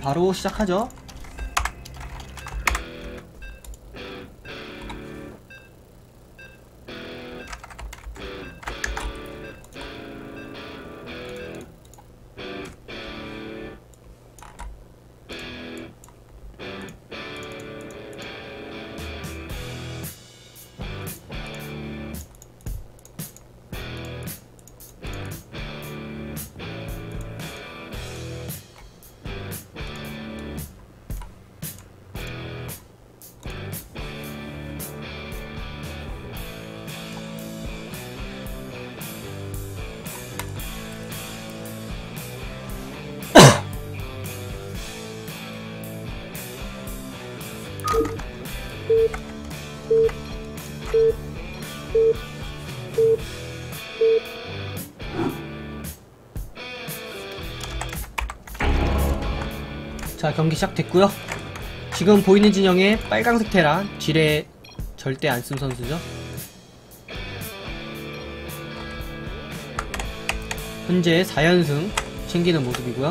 바로 시작하죠. 자, 경기 시작됐고요. 지금 보이는 진영에 빨강색 테란, 지뢰 절대 안 쓴 선수죠. 현재 4연승 챙기는 모습이고요.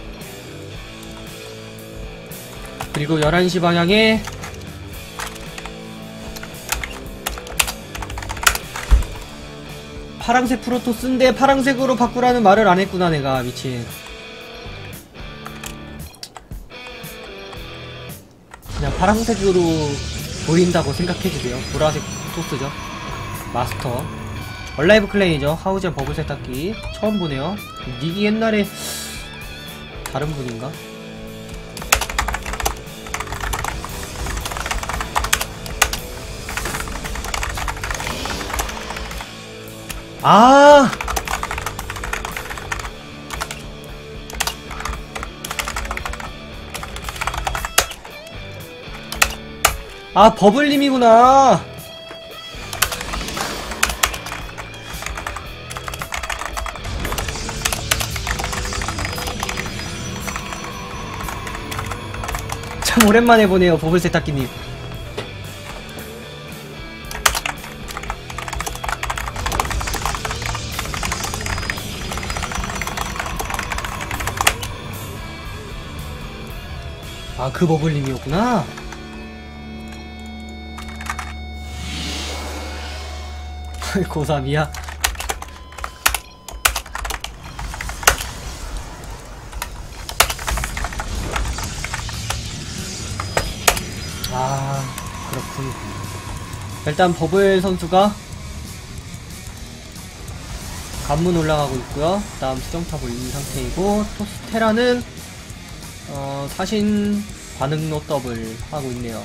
그리고 11시 방향에 파랑색 프로토스인데 파랑색으로 바꾸라는 말을 안 했구나, 내가. 미친. 그냥 파랑색으로 보인다고 생각해주세요. 보라색 토스죠. 마스터. 얼라이브 클랜이죠. 하우젠 버블 세탁기. 처음 보네요. 닉이 옛날에 다른 분인가? 아! 아, 버블님이구나. 참 오랜만에 보네요, 버블 세탁기님. 아, 그 버블님이었구나. 고3이야? 아, 그렇군. 일단 버블 선수가 관문 올라가고 있고요. 다음 수정탑 올린 상태이고, 토스테라는 사신 반응로 더블 하고 있네요.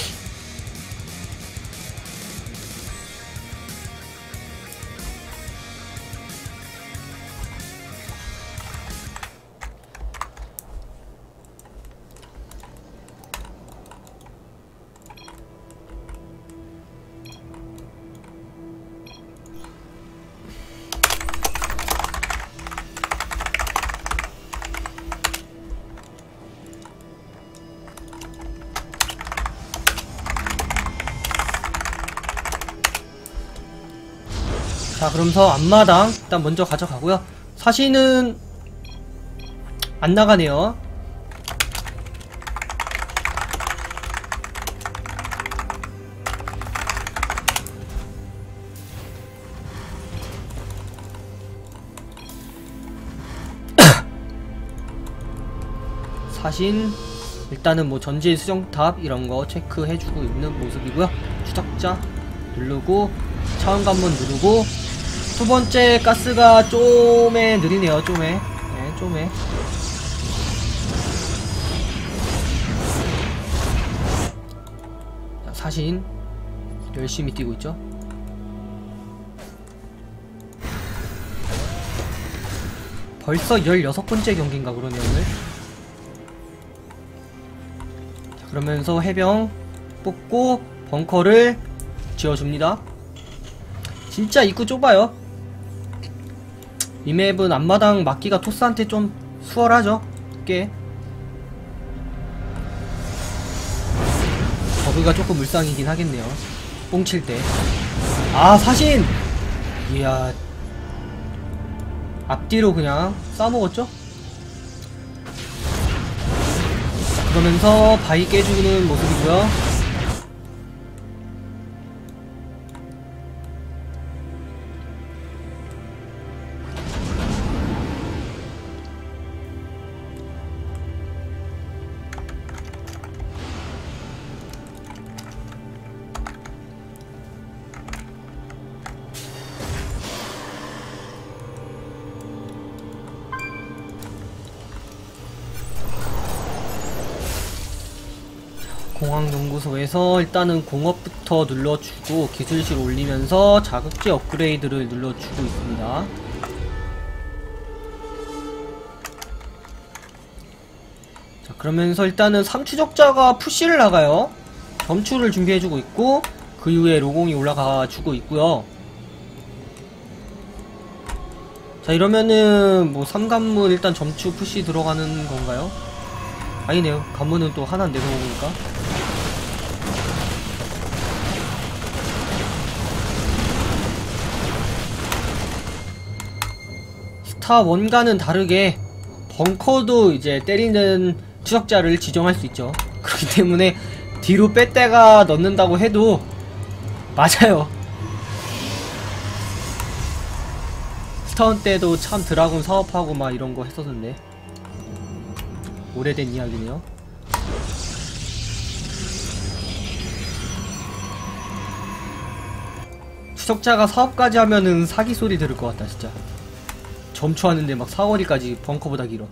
자, 그러면서 앞마당 일단 먼저 가져가고요. 사신은 안 나가네요. 사신 일단은 뭐 전진 수정탑 이런거 체크해주고 있는 모습이고요. 추적자 누르고 차원관문 누르고, 두 번째 가스가 좀에 느리네요. 좀에. 네, 좀에. 자, 사신 열심히 뛰고 있죠. 벌써 16번째 경기인가 그러네, 오늘. 자, 그러면서 해병 뽑고 벙커를 지어줍니다. 진짜 입구 좁아요. 이 맵은 앞마당 막기가 토스한테 좀 수월하죠. 꽤 버그가 조금 물상이긴 하겠네요. 뽕칠 때. 아, 사신! 이야, 앞뒤로 그냥 싸먹었죠? 그러면서 바위 깨주는 모습이고요. 공학연구소에서 일단은 공업부터 눌러주고 기술실 올리면서 자극제 업그레이드를 눌러주고 있습니다. 자, 그러면서 일단은 삼추적자가 푸시를 나가요. 점추를 준비해주고 있고 그 이후에 로공이 올라가주고 있고요. 자, 이러면은 뭐 삼관문 일단 점추 푸시 들어가는 건가요? 아니네요. 관문은 또 하나 내서 보니까. 스타 1과는 다르게 벙커도 이제 때리는 추적자를 지정할 수 있죠. 그렇기 때문에 뒤로 뺐다가 넣는다고 해도 맞아요. 스타원 때도 참 드라군 사업하고 막 이런 거 했었는데 오래된 이야기네요. 추적자가 사업까지 하면은 사기 소리 들을 것 같다 진짜. 점추하는데 막 사거리까지 벙커보다 길어.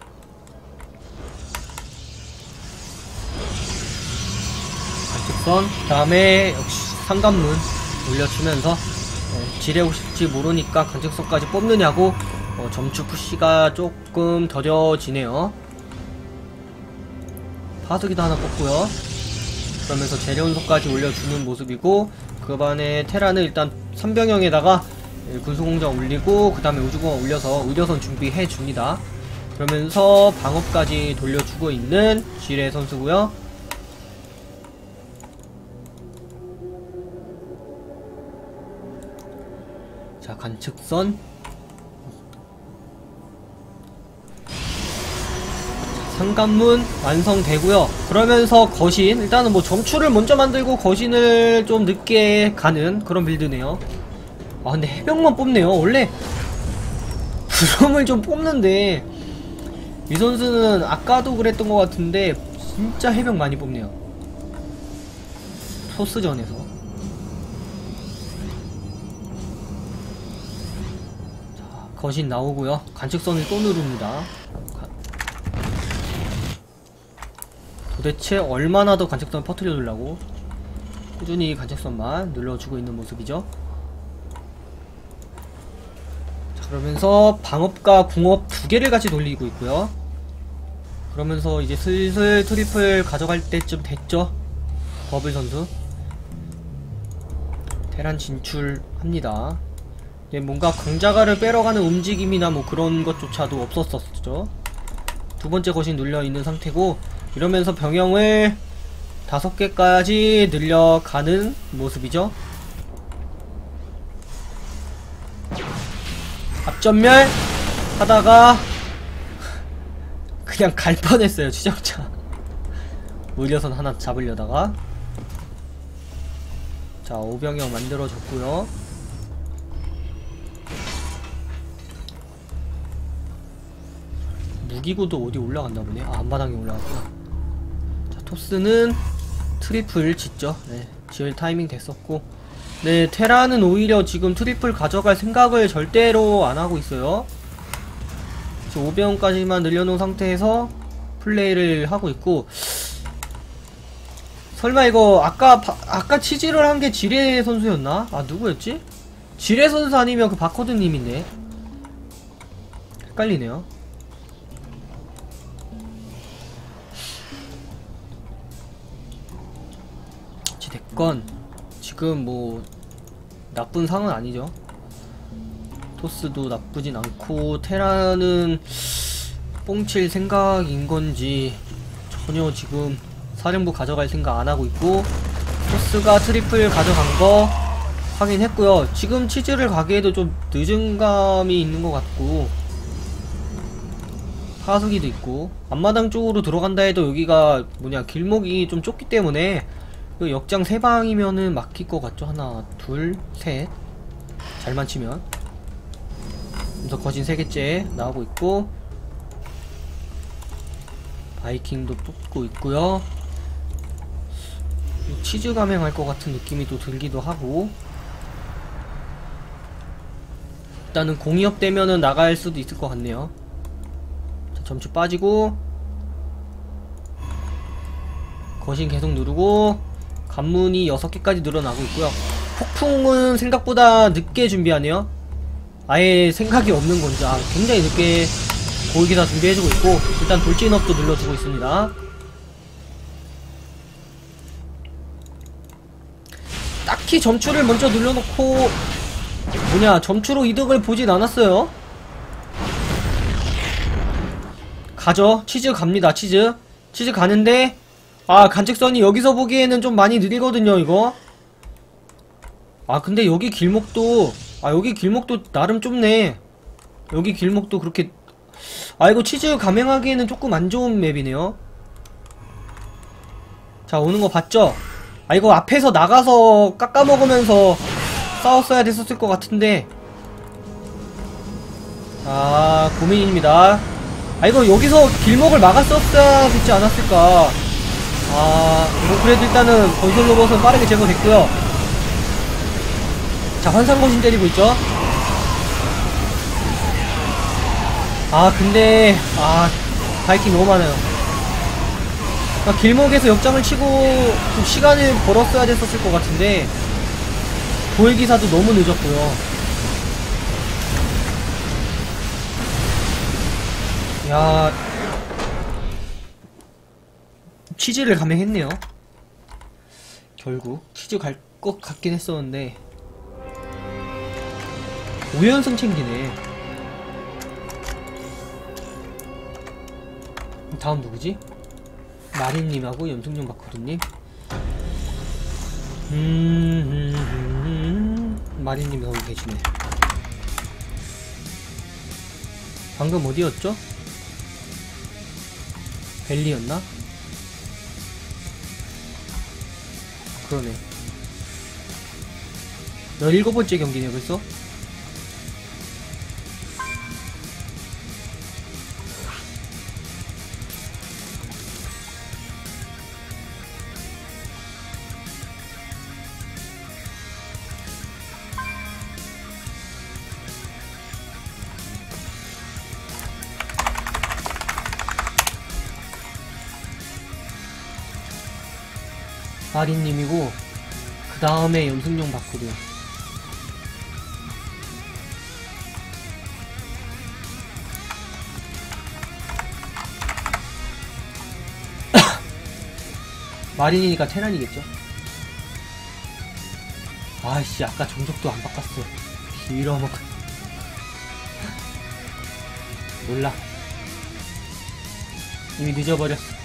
관측선 그 다음에 역시 상관문 올려주면서 지뢰 오실지 모르니까 관측선까지 뽑느냐고 점추 푸시가 조금 더뎌지네요. 파수기도 하나 뽑고요. 그러면서 재련소까지 올려주는 모습이고 그 반에 테라는 일단 3병형에다가 군수공장 올리고 그 다음에 우주공항 올려서 의료선 준비해줍니다. 그러면서 방업까지 돌려주고 있는 지뢰 선수고요. 자, 관측선 상관문 완성되고요. 그러면서 거신 일단은 뭐 점추를 먼저 만들고 거신을 좀 늦게 가는 그런 빌드네요. 아 근데 해병만 뽑네요. 원래 부럼을 좀 뽑는데 이 선수는 아까도 그랬던 것 같은데 진짜 해병 많이 뽑네요. 토스전에서. 자, 거신 나오고요. 관측선을 또 누릅니다. 도대체 얼마나 더 관측선 퍼뜨려 주려고 꾸준히 관측선만 눌러주고 있는 모습이죠. 자, 그러면서 방업과 궁업 두 개를 같이 돌리고 있고요. 그러면서 이제 슬슬 트리플 가져갈 때쯤 됐죠. 버블 선수 테란 진출합니다. 뭔가 강자가를 빼러가는 움직임이나 뭐 그런 것조차도 없었었죠. 두 번째 거신 눌려있는 상태고 이러면서 병영을 5개까지 늘려가는 모습이죠. 앞전멸 하다가 그냥 갈 뻔했어요. 추적자 의료선 하나 잡으려다가. 자, 5병영 만들어줬고요. 무기고도 어디 올라갔나보네. 아, 앞마당에 올라갔구나. 자, 토스는 트리플 짓죠. 네, 지을 타이밍 됐었고. 네, 테라는 오히려 지금 트리플 가져갈 생각을 절대로 안하고 있어요. 지금 5병까지만 늘려놓은 상태에서 플레이를 하고 있고. 설마 이거 아까 치즈를 한 게 지뢰 선수였나? 아, 누구였지? 지뢰 선수 아니면 그 바코드님인데 헷갈리네요. 어찌됐건 지금 뭐 나쁜 상은 아니죠. 토스도 나쁘진 않고 테라는 뽕칠 생각인 건지 전혀 지금 사령부 가져갈 생각 안 하고 있고, 토스가 트리플 가져간 거 확인했고요. 지금 치즈를 가기에도 좀 늦은 감이 있는 것 같고, 하수기도 있고, 앞마당 쪽으로 들어간다 해도 여기가 뭐냐 길목이 좀 좁기 때문에 그 역장 3방이면은 막힐 것 같죠. 하나 둘 셋 잘만 치면. 그래서 거진 3개째 나오고 있고, 바이킹도 뽑고 있고요. 치즈 감행할 것 같은 느낌이 또 들기도 하고, 일단은 공이업 되면은 나갈 수도 있을 것 같네요. 자, 점추 빠지고, 거신 계속 누르고, 관문이 6개까지 늘어나고 있고요. 폭풍은 생각보다 늦게 준비하네요. 아예 생각이 없는 건지 굉장히 늦게 고위기사 준비해주고 있고, 일단 돌진업도 눌러주고 있습니다. 딱히 점추를 먼저 눌러놓고 뭐냐 점추로 이득을 보진 않았어요. 가죠. 치즈 갑니다. 치즈 가는데 관측선이 여기서 보기에는 좀 많이 느리거든요 이거. 근데 여기 길목도 나름 좁네. 여기 길목도 그렇게 이거 치즈 감행하기에는 조금 안 좋은 맵이네요. 자, 오는 거 봤죠? 이거 앞에서 나가서 깎아먹으면서 싸웠어야 됐었을 것 같은데. 고민입니다. 이거 여기서 길목을 막았었어야 됐지 않았을까. 뭐 그래도 일단은 건설 로봇은 빠르게 제거됐고요. 자, 환상거신 때리고 있죠? 근데 바이킹 너무 많아요. 길목에서 역장을 치고 좀 시간을 벌었어야 됐었을 것 같은데, 도일기사도 너무 늦었고요. 야, 치즈를 감행했네요. 결국 치즈 갈 것 같긴 했었는데 5연승 챙기네. 다음 누구지? 마린님하고 염승용 바코드님. 마린님이 거기 계시네. 방금 어디였죠? 벨리였나? 그러네. 17번째 경기네 벌써? 마린님이고, 그 다음에 염승용 바코드. 마린이니까 테란이겠죠? 아이씨, 아까 종족도 안 바꿨어. 빌어먹. 몰라. 이미 늦어버렸어.